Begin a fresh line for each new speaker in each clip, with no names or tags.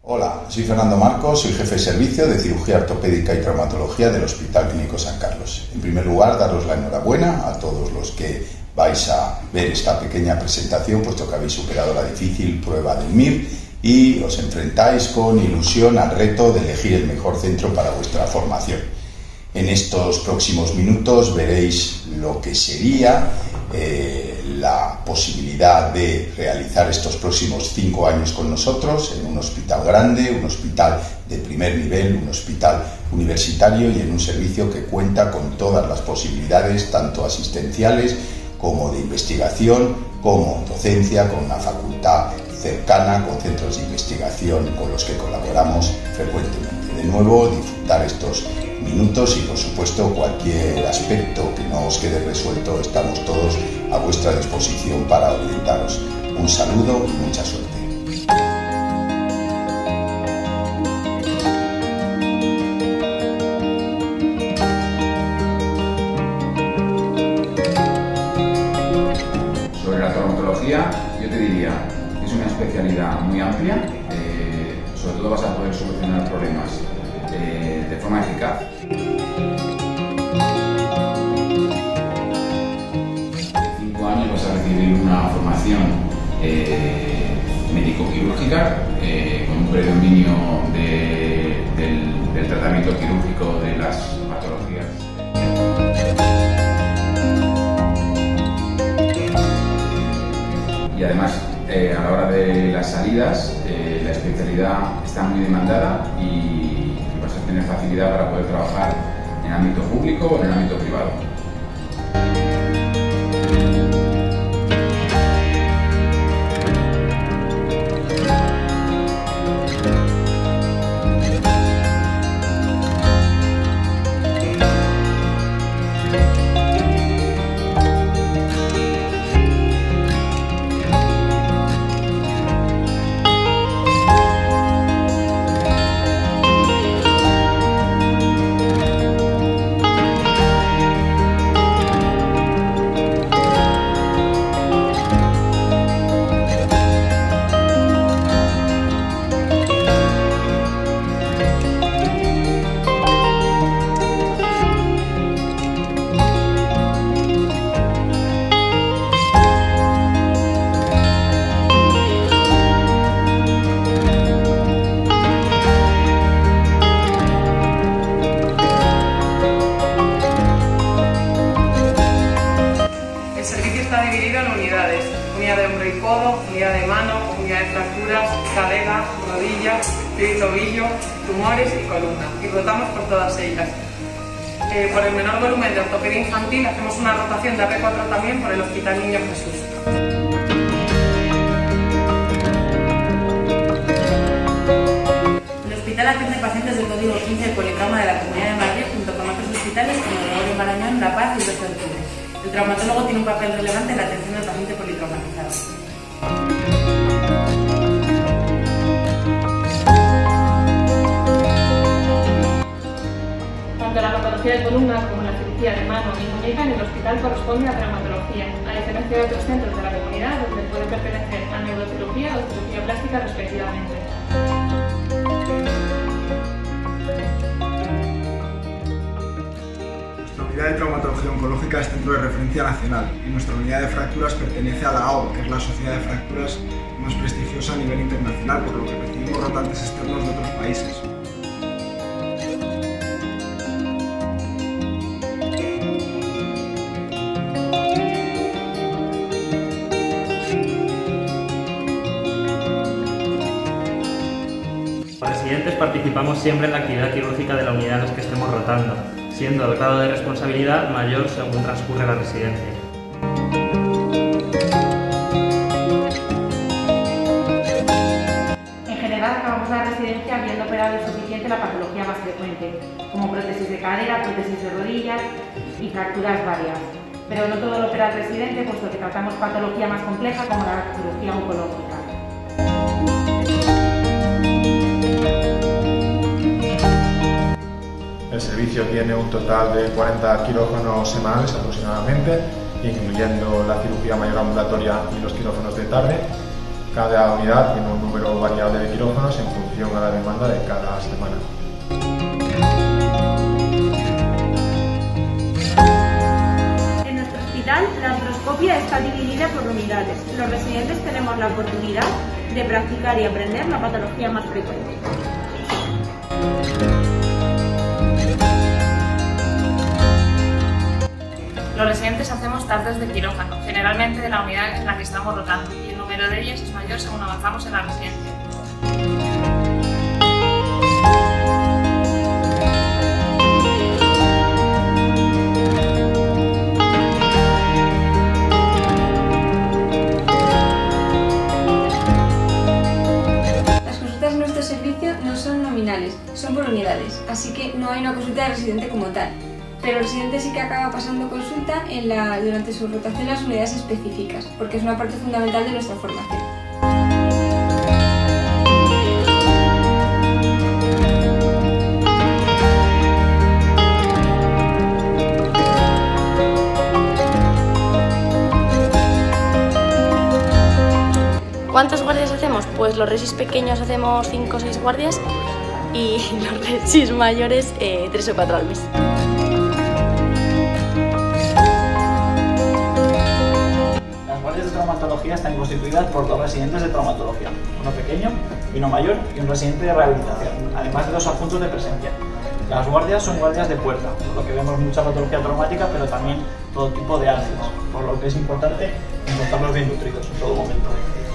Hola, soy Fernando Marcos, soy jefe de servicio de cirugía ortopédica y traumatología del Hospital Clínico San Carlos. En primer lugar, daros la enhorabuena a todos los que vais a ver esta pequeña presentación, puesto que habéis superado la difícil prueba del MIR y os enfrentáis con ilusión al reto de elegir el mejor centro para vuestra formación. En estos próximos minutos veréis lo que sería la posibilidad de realizar estos próximos 5 años con nosotros en un hospital grande, un hospital de primer nivel, un hospital universitario y en un servicio que cuenta con todas las posibilidades, tanto asistenciales como de investigación, como docencia, con una facultad cercana, con centros de investigación con los que colaboramos frecuentemente. De nuevo, disfrutar estos minutos y, por supuesto, cualquier aspecto que no os quede resuelto, estamos todos a vuestra disposición para orientaros. Un saludo y mucha suerte.
Sobre la traumatología, yo te diría, es una especialidad muy amplia, sobre todo vas a poder solucionar problemas de forma eficaz. En 5 años vas a recibir una formación médico-quirúrgica con un predominio del tratamiento quirúrgico de las patologías. Y además, a la hora de las salidas, la especialidad está muy demandada y vas a tener facilidad para poder trabajar en el ámbito público o en el ámbito privado.
Unidad de hombro y codo, unidad de mano, unidad de fracturas, cadera, rodillas, pie y tobillo, tumores y columna. Y rotamos por todas ellas. Por el menor volumen de ortopedia infantil hacemos una rotación de AP4 también por el Hospital Niño Jesús.
El hospital atiende pacientes del código 15 del Politrauma de la Comunidad de Madrid junto con otros hospitales como Gregorio Marañón, La Paz y 12 de Octubre. El traumatólogo tiene un papel relevante en la atención del paciente politraumatizado.
Tanto la patología de columna como la cirugía de mano y muñeca en el hospital corresponde a traumatología, a diferencia de otros centros de la comunidad donde puede pertenecer a neurocirugía o cirugía plástica respectivamente.
Nuestra unidad de traumatología oncológica es centro de referencia nacional y nuestra unidad de fracturas pertenece a la AO, que es la sociedad de fracturas más prestigiosa a nivel internacional, por lo que recibimos rotantes externos de otros países.
Los residentes participamos siempre en la actividad quirúrgica de la unidad en la que estemos rotando, siendo el grado de responsabilidad mayor según transcurre la residencia.
En general, acabamos la residencia habiendo operado lo suficiente la patología más frecuente, como prótesis de cadera, prótesis de rodillas y fracturas varias. Pero no todo lo opera el residente, puesto que tratamos patología más compleja como la cirugía oncológica.
El servicio tiene un total de 40 quirófanos semanales aproximadamente, incluyendo la cirugía mayor ambulatoria y los quirófanos de tarde. Cada unidad tiene un número variable de quirófanos en función a la demanda de cada semana.
En nuestro hospital, la artroscopia está dividida por unidades. Los residentes tenemos la oportunidad de practicar y aprender la patología más frecuente.
Los residentes hacemos tardes de quirófano, generalmente de la unidad en la que estamos rotando, y el número de ellas es mayor según avanzamos en la residencia.
Las consultas en nuestro servicio no son nominales, son por unidades, así que no hay una consulta de residente como tal. Pero el residente sí que acaba pasando consulta durante su rotación en las unidades específicas, porque es una parte fundamental de nuestra formación.
¿Cuántos guardias hacemos? Pues los resis pequeños hacemos 5 o 6 guardias y los resis mayores 3 o 4 al mes.
Las guardias de traumatología están constituidas por 2 residentes de traumatología, uno pequeño y uno mayor, y un residente de rehabilitación, además de 2 adjuntos de presencia. Las guardias son guardias de puerta, por lo que vemos mucha patología traumática, pero también todo tipo de álgidas, por lo que es importante encontrarlos bien nutridos en todo momento.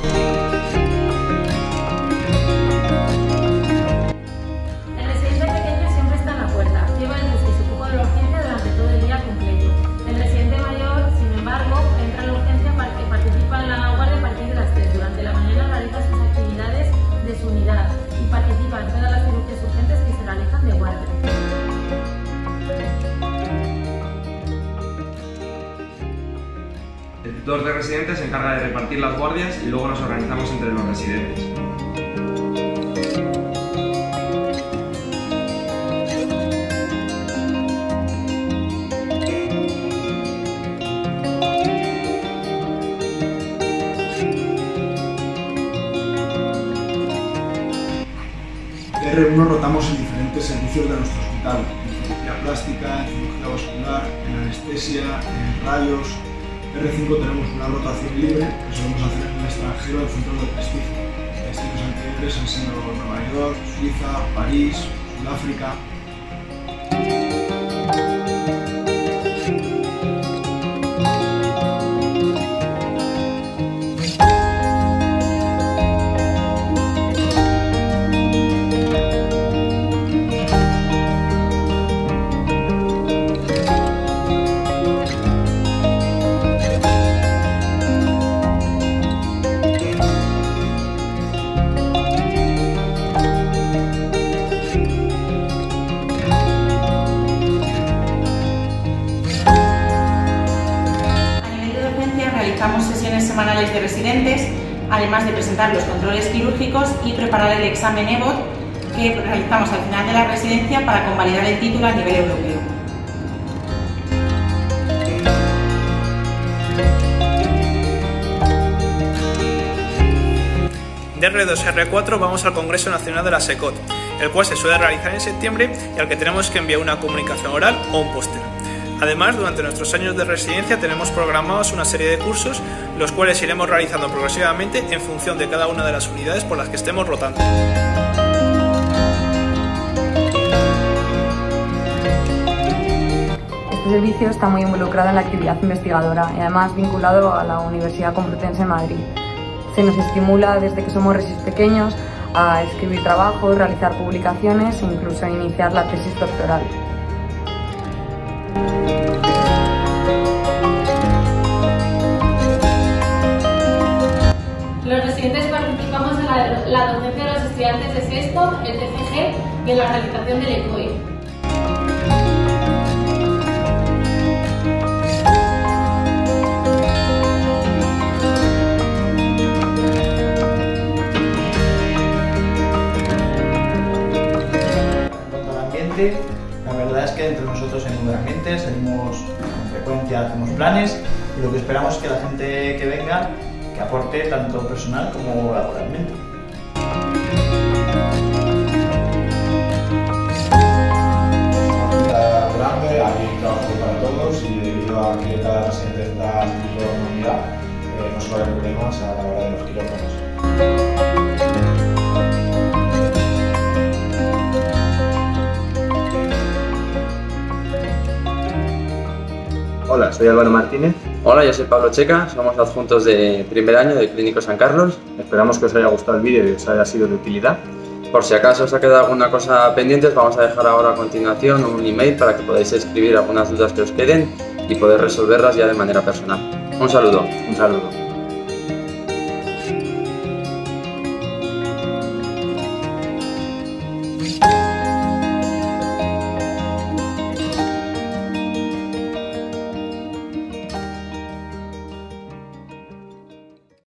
El residente pequeño siempre está en la puerta, lleva el bus y se ocupa de la urgencia durante todo el día completo. El residente mayor, sin embargo, entra a la urgencia y participa en la guardia a partir de las 3. Durante la mañana realiza sus actividades de su unidad y participa en todas las cirugías urgentes que se realizan de guardia.
El tutor de residentes se encarga de repartir las guardias y luego nos organizamos entre los residentes.
R1 rotamos en diferentes servicios de nuestro hospital, en cirugía plástica, en cirugía vascular, en anestesia, en rayos. R5 tenemos una rotación libre que solemos hacer en el extranjero en centros de prestigio. Destinos anteriores han sido Nueva York, Suiza, París, Sudáfrica.
Realizamos sesiones semanales de residentes, además de presentar los controles quirúrgicos y preparar el examen EVOT que realizamos al final de la residencia para convalidar el título a nivel europeo.
De R2 a R4 vamos al Congreso Nacional de la SECOT, el cual se suele realizar en septiembre y al que tenemos que enviar una comunicación oral o un póster. Además, durante nuestros años de residencia tenemos programados una serie de cursos, los cuales iremos realizando progresivamente en función de cada una de las unidades por las que estemos rotando.
Este servicio está muy involucrado en la actividad investigadora y además vinculado a la Universidad Complutense de Madrid. Se nos estimula desde que somos resis pequeños a escribir trabajos, realizar publicaciones e incluso a iniciar la tesis doctoral.
Los residentes participamos en la docencia de los estudiantes de sexto, el TCG y en la realización del ECOI.
En cuanto al ambiente, la verdad es que entre nosotros hay un buen ambiente, salimos con frecuencia, hacemos planes y lo que esperamos es que la gente que venga que aporte tanto personal como laboralmente.
Grande, hay trabajo para todos y debido a que cada residente está inscrito en una unidad, no suele haber problemas a la hora de los quirófanos.
Hola, soy Álvaro Martínez.
Hola, yo soy Pablo Checa, somos adjuntos de primer año de Clínico San Carlos.
Esperamos que os haya gustado el vídeo y os haya sido de utilidad.
Por si acaso os ha quedado alguna cosa pendiente, os vamos a dejar ahora a continuación un email para que podáis escribir algunas dudas que os queden y poder resolverlas ya de manera personal. Un saludo.
Un saludo.